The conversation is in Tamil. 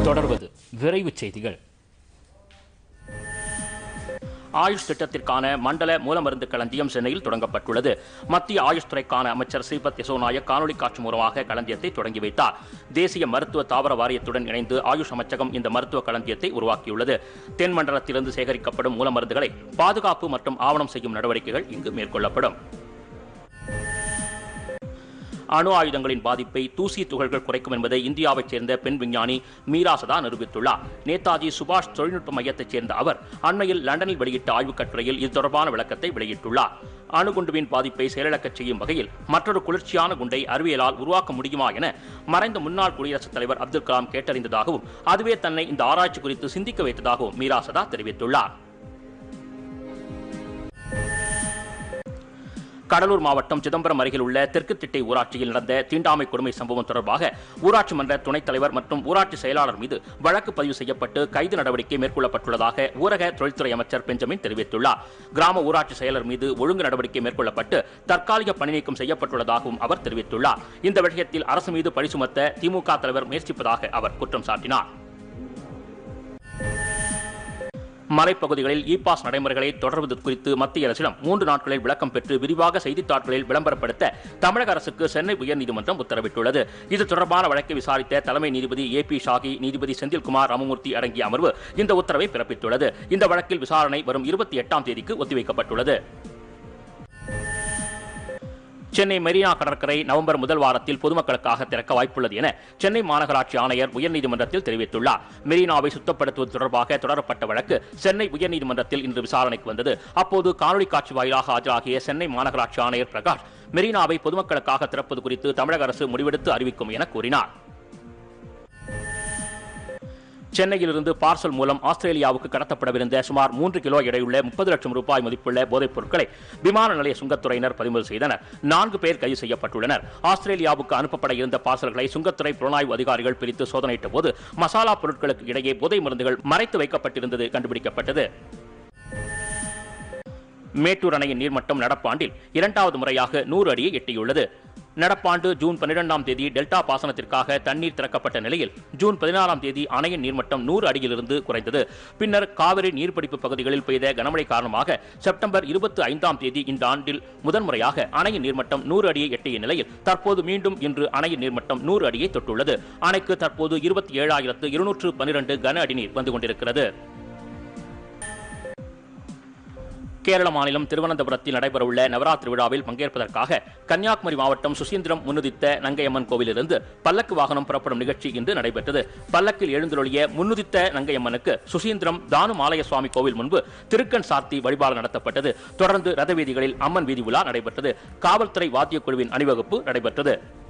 தொடர்வது விரைவுச் செய்திகள். ஆயுஷ் திட்டத்திற்கான மண்டல மூலமருந்து களஞ்சியம் சென்னையில் தொடங்கப்பட்டுள்ளது. மத்திய ஆயுஷ் துறைக்கான அமைச்சர் ஸ்ரீபத் யசோ நாயக் காணொலி காட்சி மூலமாக களஞ்சியத்தை தொடங்கி வைத்தார். தேசிய மருத்துவ தாவர வாரியத்துடன் இணைந்து ஆயுஷ் அமைச்சகம் இந்த மருத்துவ களஞ்சியத்தை உருவாக்கியுள்ளது. தென் மண்டலத்திலிருந்து சேகரிக்கப்படும் மூலமருந்துகளை பாதுகாப்பு மற்றும் ஆவணம் செய்யும் நடவடிக்கைகள் இங்கு மேற்கொள்ளப்படும். அணு ஆயுதங்களின் பாதிப்பை தூசி துகள்கள் குறைக்கும் என்பதை இந்தியாவைச் சேர்ந்த பெண் விஞ்ஞானி மீரா சதா நிரூபித்துள்ளார். நேதாஜி சுபாஷ் தொழில்நுட்ப மையத்தைச் சேர்ந்த அவர் அண்மையில் லண்டனில் வெளியிட்ட ஆய்வுக் கட்டுரையில் இது தொடர்பான விளக்கத்தை வெளியிட்டுள்ளார். அணுகுண்டுவின் பாதிப்பை செயலிழக்கச் செய்யும் வகையில் மற்றொரு குளிர்ச்சியான குண்டை அறிவியலால் உருவாக்க முடியுமா என மறைந்த முன்னாள் குடியரசுத் தலைவர் அப்துல் கலாம் கேட்டறிந்ததாகவும் அதுவே தன்னை இந்த ஆராய்ச்சி குறித்து சிந்திக்க வைத்ததாகவும் மீரா சதா தெரிவித்துள்ளார். கடலூர் மாவட்டம் சிதம்பரம் அருகில் உள்ள தெற்கு திட்டை ஊராட்சியில் நடந்த தீண்டாமை கொடுமை சம்பவம் தொடர்பாக ஊராட்சி மன்ற துணைத் தலைவர் மற்றும் ஊராட்சி செயலாளர் மீது வழக்கு பதிவு செய்யப்பட்டு கைது நடவடிக்கை மேற்கொள்ளப்பட்டுள்ளதாக ஊரக தொழில்துறை அமைச்சர் பெஞ்சமின் தெரிவித்துள்ளார். கிராம ஊராட்சி செயலர் மீது ஒழுங்கு நடவடிக்கை மேற்கொள்ளப்பட்டு தற்காலிக பணி நீக்கம் செய்யப்பட்டுள்ளதாகவும் அவர் தெரிவித்துள்ளார். இந்த விஷயத்தில் அரசு மீது பழி சுமத்த திமுக தலைவர் முயற்சிப்பதாக அவர் குற்றம் சாட்டினார். மலைப்பகுதிகளில் இ பாஸ் நடைமுறைகளை தொடர்வது குறித்து மத்திய அரசிடம் 3 நாட்களில் விளக்கம் பெற்று விரிவாக செய்தித்தாட்களில் விளம்பரப்படுத்த தமிழக அரசுக்கு சென்னை உயர்நீதிமன்றம் உத்தரவிட்டுள்ளது. இது தொடர்பான வழக்கை விசாரித்த தலைமை நீதிபதி ஏபி ஷாகி, நீதிபதி செந்தில்குமார் ராமமூர்த்தி அடங்கிய அமர்வு இந்த உத்தரவை பிறப்பித்துள்ளது. இந்த வழக்கில் விசாரணை வரும் 28ஆம் தேதிக்கு ஒத்திவைக்கப்பட்டுள்ளது. சென்னை மெரினா கடற்கரை நவம்பர் முதல் வாரத்தில் பொதுமக்களுக்காக திறக்க வாய்ப்புள்ளது என சென்னை மாநகராட்சி ஆணையர் உயர்நீதிமன்றத்தில் தெரிவித்துள்ளார். மெரினாவை சுத்தப்படுத்துவது தொடர்பாக தொடரப்பட்ட வழக்கு சென்னை உயர்நீதிமன்றத்தில் இன்று விசாரணைக்கு வந்தது. அப்போது காணொலி காட்சி வாயிலாக ஆஜராகிய சென்னை மாநகராட்சி ஆணையர் பிரகாஷ் மெரினாவை பொதுமக்களுக்காக திறப்பது குறித்து தமிழக அரசு முடிவெடுத்து அறிவிக்கும் என கூறினார். சென்னையிலிருந்து பார்சல் மூலம் ஆஸ்திரேலியாவுக்கு கடத்தப்படவிருந்த சுமார் 3 கிலோ எடையுள்ள 30 லட்சம் ரூபாய் மதிப்புள்ள போதைப் பொருட்களை விமான நிலைய சுங்கத்துறையினர் பறிமுதல் செய்தனர். 4 பேர் கைது செய்யப்பட்டுள்ளனர். ஆஸ்திரேலியாவுக்கு அனுப்பப்பட இருந்த பார்சல்களை சுங்கத்துறை புலனாய்வு அதிகாரிகள் பிரித்து சோதனையிட்ட போது மசாலா பொருட்களுக்கு இடையே போதை மருந்துகள் மறைத்து வைக்கப்பட்டிருந்தது கண்டுபிடிக்கப்பட்டது. மேட்டூர் அணையின் நீர்மட்டம் நடப்பாண்டில் 2வது முறையாக 100 அடியை எட்டியுள்ளது. நடப்பாண்டு ஜூன் 12ஆம் தேதி டெல்டா பாசனத்திற்காக தண்ணீர் திறக்கப்பட்ட நிலையில் ஜூன் 16ஆம் தேதி அணையின் நீர்மட்டம் 100 அடியிலிருந்து குறைந்தது. பின்னர் காவிரி நீர்பிடிப்பு பகுதிகளில் பெய்த கனமழை காரணமாக செப்டம்பர் 25ஆம் தேதி இந்த ஆண்டில் முதன்முறையாக அணையின் நீர்மட்டம் 100 அடியை எட்டிய நிலையில் தற்போது மீண்டும் இன்று அணையின் நீர்மட்டம் 100 அடியை தொட்டுள்ளது. அணைக்கு தற்போது 27,212 கன அடி நீர் வந்து கொண்டிருக்கிறது. கேரள மாநிலம் திருவனந்தபுரத்தில் நடைபெறவுள்ள நவராத்திரி விழாவில் பங்கேற்பதற்காக கன்னியாகுமரி மாவட்டம் சுசீந்திரம் முன்னுதித்த நங்கையம்மன் கோவிலிலிருந்து பல்லக்கு வாகனம் புறப்படும் நிகழ்ச்சி இன்று நடைபெற்றது. பல்லக்கில் எழுந்தருளிய முன்னுதித்த நங்கையம்மனுக்கு சுசீந்திரம் தானுமாலய சுவாமி கோவில் முன்பு திருக்கண் சார்த்தி வழிபாடு நடத்தப்பட்டது. தொடர்ந்து ரத வீதிகளில் அம்மன் வீதி உலா நடைபெற்றது. காவல்துறை வாத்தியக்குழுவின் அணிவகுப்பு நடைபெற்றது.